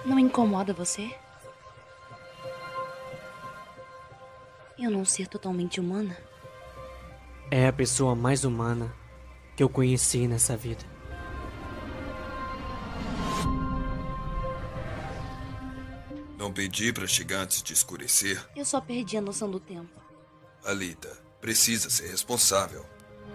Não incomoda você? Eu não ser totalmente humana? É a pessoa mais humana que eu conheci nessa vida. Não pedi pra chegar antes de escurecer. Eu só perdi a noção do tempo. Alita, precisa ser responsável.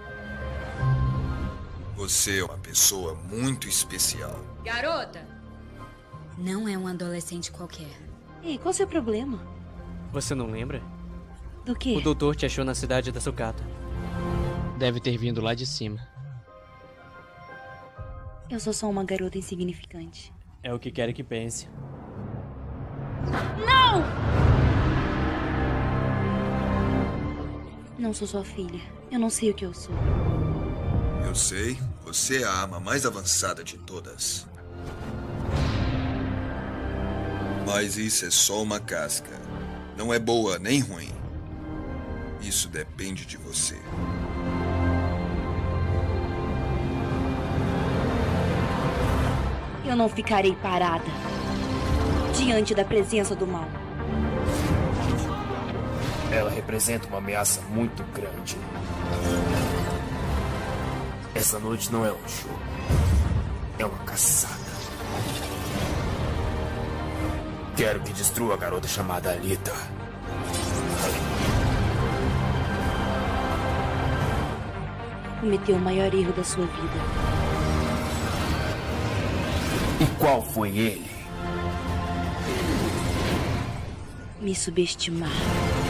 Você é uma pessoa muito especial. Garota! Não é um adolescente qualquer. Ei, qual é o seu problema? Você não lembra? Do quê? O doutor te achou na cidade da sucata. Deve ter vindo lá de cima. Eu sou só uma garota insignificante. É o que quero que pense. Não! Não sou sua filha. Eu não sei o que eu sou. Eu sei, você é a arma mais avançada de todas. Mas isso é só uma casca. Não é boa nem ruim. Isso depende de você. Eu não ficarei parada diante da presença do mal. Ela representa uma ameaça muito grande. Essa noite não é um show. É uma caçada. Quero que destrua a garota chamada Alita. Cometeu o maior erro da sua vida. E qual foi ele? Me subestimar.